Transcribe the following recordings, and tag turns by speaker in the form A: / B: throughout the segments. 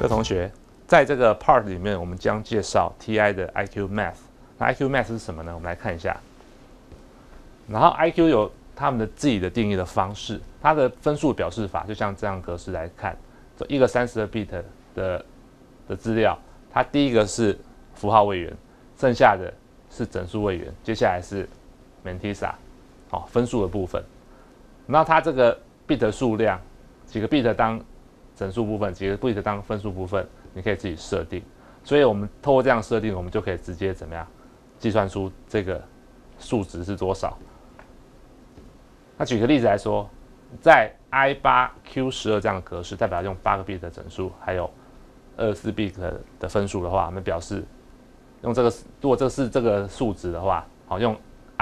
A: 各位同学，在这个 part 里面，我们将介绍 TI 的 IQ Math。那 IQ Math 是什么呢？我们来看一下。然后 IQ 有他们的自己的定义的方式，它的分数表示法就像这样格式来看，这一个32 bit 的资料，它第一个是符号位元，剩下的是整数位元，接下来是 Mantissa， 好，分数的部分。那它这个 bit 数量，几个 bit 当整数部分，几个 bit 当分数部分，你可以自己设定。所以我们透过这样设定，我们就可以直接怎么样计算出这个数值是多少。那举个例子来说，在 I8Q12 这样的格式，代表用8个 bit 的整数，还有24 bit 的分数的话，我们表示用这个，如果这是这个数值的话，好，用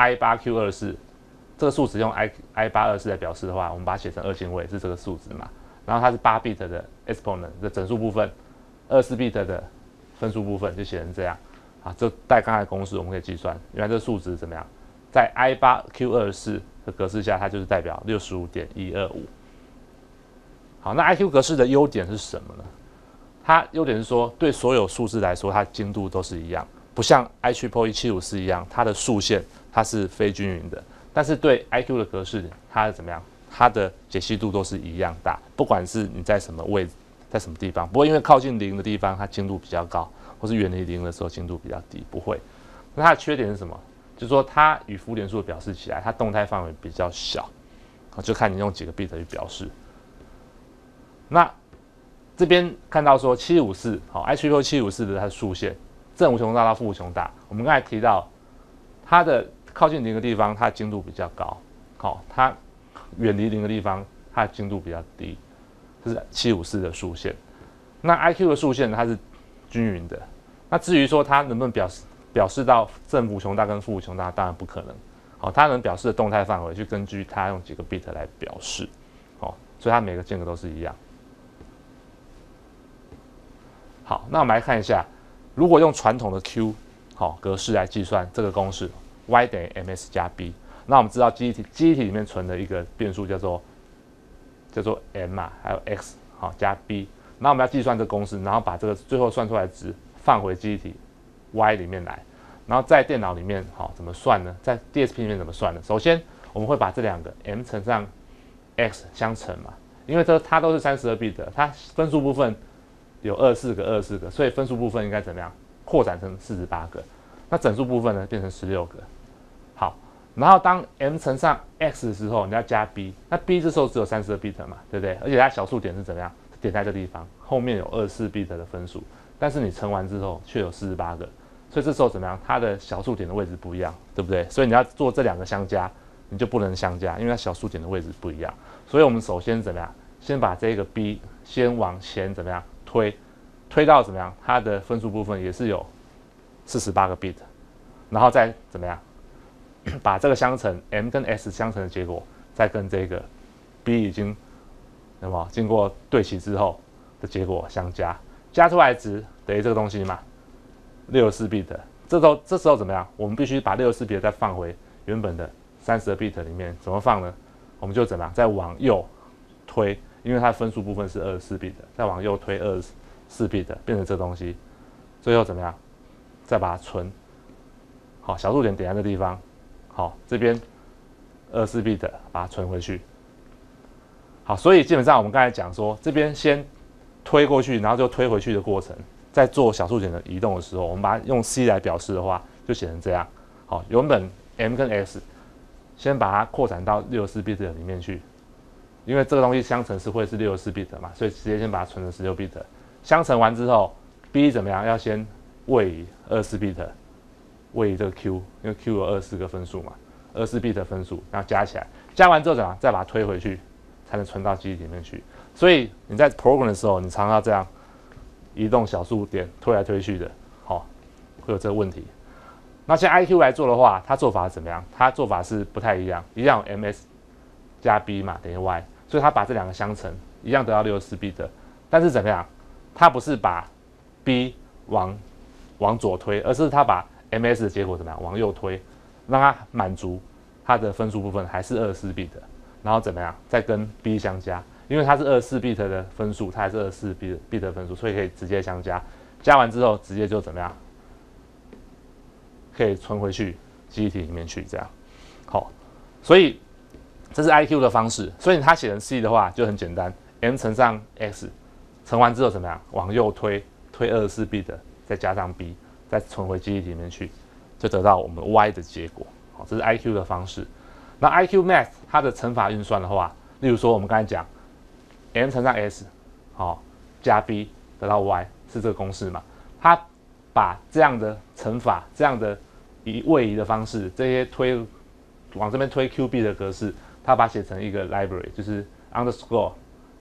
A: I8Q24 这个数值用 I824 来表示的话，我们把它写成二进位是这个数值嘛，然后它是8 bit 的 exponent 的整数部分，24 bit 的分数部分就写成这样啊，就带刚才的公式我们可以计算，原来这个数值怎么样，在 I8Q24 的格式下，它就是代表 65.125。好，那 IQ 格式的优点是什么呢？它优点是说，对所有数字来说，它精度都是一样，不像 IEEE 754一样，它的数线它是非均匀的。但是对 IQ 的格式，它怎么样？它的解析度都是一样大，不管是你在什么位置，在什么地方，不会因为靠近0的地方它精度比较高，或是远离0的时候精度比较低，不会。那它的缺点是什么？就是说它与浮点数表示起来，它动态范围比较小，就看你用几个 bit 去表示。那这边看到说754，好 ，IEEE 754的它的数线正无穷大到负无穷大，我们刚才提到它的靠近0的地方，它的精度比较高，好，它远离0的地方，它的精度比较低，这是754的数线。那 IQ 的数线它是均匀的，那至于说它能不能表示到正无穷大跟负无穷大，当然不可能。好，它能表示的动态范围，就根据它用几个 bit 来表示，好，所以它每个间隔都是一样。好，那我们来看一下，如果用传统的 Q 好格式来计算这个公式 y 等于 ms 加 b， 那我们知道记忆体里面存的一个变数叫做 m 嘛，还有 x 好加 b， 那我们要计算这个公式，然后把这个最后算出来的值放回记忆体 y 里面来，然后在电脑里面好怎么算呢？在 DSP 里面怎么算呢？首先我们会把这两个 m 乘上 x 相乘嘛，因为它都是32 bit 的，它分数部分有24个，所以分数部分应该怎么样？扩展成48个。那整数部分呢，变成16个。好，然后当 m 乘上 x 的时候，你要加 b， 那 b 这时候只有32 bit 嘛，对不对？而且它小数点是怎么样？点在这地方，后面有24 bit 的分数，但是你乘完之后却有48个，所以这时候怎么样？它的小数点的位置不一样，对不对？所以你要做这两个相加，你就不能相加，因为它小数点的位置不一样。所以我们首先怎么样？先把这个 b 先往前怎么样？推到怎么样？它的分数部分也是有48个 bit， 然后再怎么样？把这个相乘 m 跟 s 相乘的结果，再跟这个 b 已经那么经过对齐之后的结果相加，加出来的值等于这个东西嘛，64 bit。这时候怎么样？我们必须把64 bit 再放回原本的32 bit 里面，怎么放呢？我们就怎么样？再往右推。因为它的分数部分是24 bit， 再往右推24 bit， 变成这东西，最后怎么样？再把它存，好，小数点点在这地方，好，这边24 bit 把它存回去，好，所以基本上我们刚才讲说，这边先推过去，然后就推回去的过程，在做小数点的移动的时候，我们把它用 c 来表示的话，就写成这样，好，原本 m 跟 x 先把它扩展到64 bit 里面去。因为这个东西相乘是会是64 bit 嘛，所以直接先把它存成16 bit。相乘完之后 ，b 怎么样？要先位移24 bit， 位移这个 q， 因为 q 有24个分数嘛，24 bit 分数，然后加起来，加完之后怎么样？再把它推回去，才能存到记忆体里面去。所以你在 program 的时候，你常常要这样移动小数点，推来推去的，好，会有这个问题。那像 IQ 来做的话，它做法是怎么样？它做法是不太一样，一样有 ms 加 b 嘛，等于 y。所以它把这两个相乘，一样得到64 bit，但是怎么样？它不是把 b 往左推，而是它把 ms 的结果怎么样？往右推，让它满足它的分数部分还是24 bit，然后怎么样？再跟 b 相加， 因为它是24bit 的分数，它还是24bit 的分数，所以可以直接相加。加完之后，直接就怎么样？可以存回去记忆体里面去，这样。好，所以这是 IQ 的方式。所以它写成 C 的话就很简单 ，m 乘上 x， 乘完之后怎么样？往右推24bit， 再加上 b， 再存回记忆体里面去，就得到我们 y 的结果。好，这是 IQ 的方式。那 IQ Math 它的乘法运算的话，例如说我们刚才讲 m 乘上 s， 好，加 b 得到 y， 是这个公式嘛？它把这样的乘法，这样的位移的方式，这些往这边推 QB 的格式，它把它写成一个 library， 就是 underscore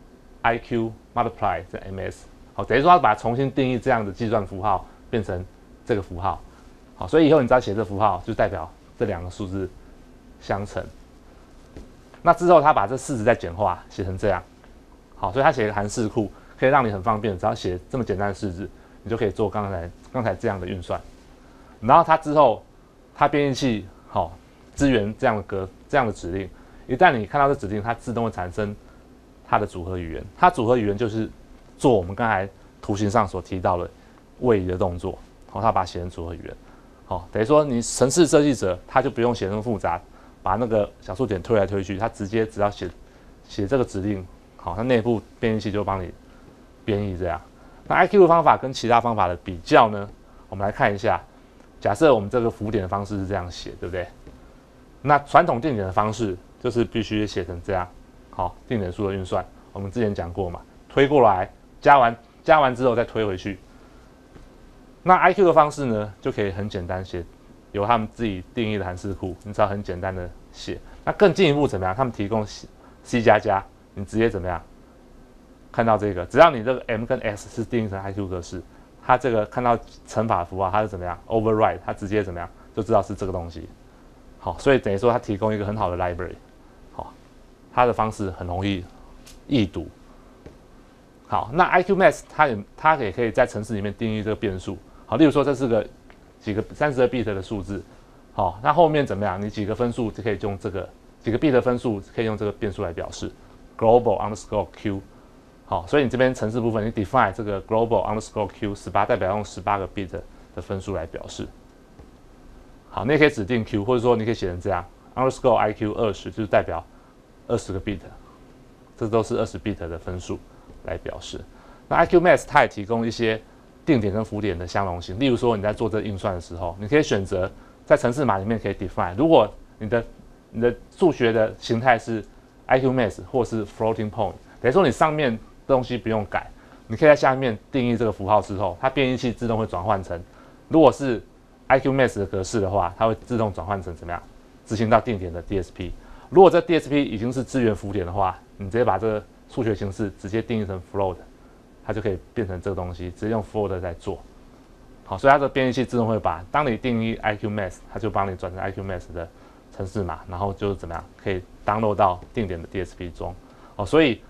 A: IQ multiply 这 ms。好，等于说它把它重新定义这样的计算符号，变成这个符号。好，所以以后你只要写这符号，就代表这两个数字相乘。那之后它把这式子再简化，写成这样。好，所以它写一个函式库，可以让你很方便，只要写这么简单的式子。你就可以做刚才这样的运算，然后它之后，它编译器好支援这样的指令，一旦你看到这指令，它自动会产生它的组合语言。它组合语言就是做我们刚才图形上所提到的位移的动作，好，它把它写成组合语言。好，等于说你程式设计者他就不用写那么复杂，把那个小数点推来推去，他直接只要写这个指令，好，它内部编译器就帮你编译这样。那 IQ 的方法跟其他方法的比较呢？我们来看一下。假设我们这个浮点的方式是这样写，对不对？那传统定点的方式就是必须写成这样。好，定点数的运算，我们之前讲过嘛，推过来，加完之后再推回去。那 IQ 的方式呢，就可以很简单写，由他们自己定义的函式库，你只要很简单的写。那更进一步怎么样？他们提供 C++， 你直接怎么样？看到这个，只要你这个 m 跟 s 是定义成 IQ 格式，它这个看到乘法符号，它是怎么样 override， 它直接怎么样就知道是这个东西。好，所以等于说它提供一个很好的 library。好，它的方式很容易易读。好，那 IQ Math 它也可以在程式里面定义这个变数。好，例如说这是几个32bit 的数字。好，那后面怎么样？你几个分数就可以用这个几个 bit 的分数可以用这个变数来表示 global underscore q。好，所以你这边程式部分，你 define 这个 global underscore q18代表用18个 bit 的分数来表示。好，你也可以指定 q， 或者说你可以写成这样 underscore iq 20，就是代表20个 bit， 这都是20 bit 的分数来表示。那 IQ Math 它也提供一些定点跟浮点的相容性，例如说你在做这运算的时候，你可以选择在程式码里面可以 define， 如果你的数学的形态是 IQ Math 或是 floating point， 等于说你上面东西不用改，你可以在下面定义这个符号之后，它编译器自动会转换成，如果是 IQ Math 的格式的话，它会自动转换成怎么样？执行到定点的 DSP。如果这 DSP 已经是支援浮点的话，你直接把这个数学形式直接定义成 float， 它就可以变成这个东西，直接用 float 在做。好，所以它的编译器自动会把，当你定义 IQ Math， 它就帮你转成 IQ Math 的程式码，然后就怎么样可以 download 到定点的 DSP 中。好，所以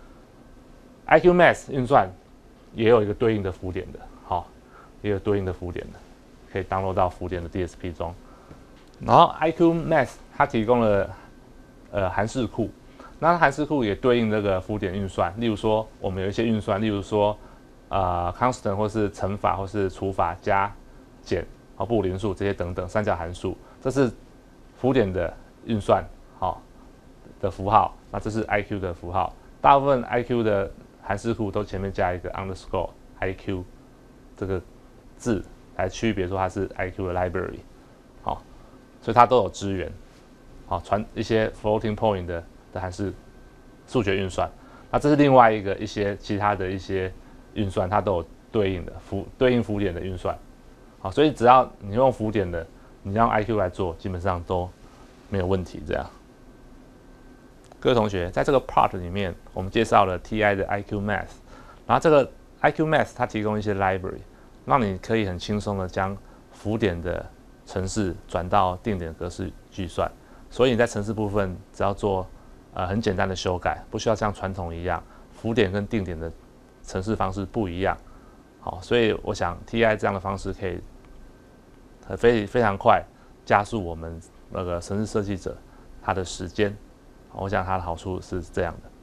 A: IQ Math 运算也有一个对应的浮点的，好，也有对应的浮点的，可以 download 到浮点的 DSP 中。然后 IQ Math 它提供了函式库，那函式库也对应这个浮点运算。例如说，我们有一些运算，例如说constant 或是乘法或是除法加减布林数这些等等三角函数，这是浮点的运算好的符号。那这是 IQ 的符号，大部分 IQ 的函式库都前面加一个 underscore IQ 这个字来区别说它是 IQ 的 library， 好，所以它都有支援，好，传一些 floating point 的函式数学运算。那这是另外一些其他的一些运算，它都有对应的对应浮点的运算，好，所以只要你用浮点的，你让 IQ 来做，基本上都没有问题。这样，各位同学，在这个 part 里面，我们介绍了 TI 的 IQ Math， 然后这个 IQ Math 它提供一些 library， 让你可以很轻松的将浮点的程式转到定点格式计算。所以你在程式部分只要做很简单的修改，不需要像传统一样浮点跟定点的程式方式不一样。好，所以我想 TI 这样的方式可以非常快加速我们那个程式设计者他的时间。我想它的好处是这样的。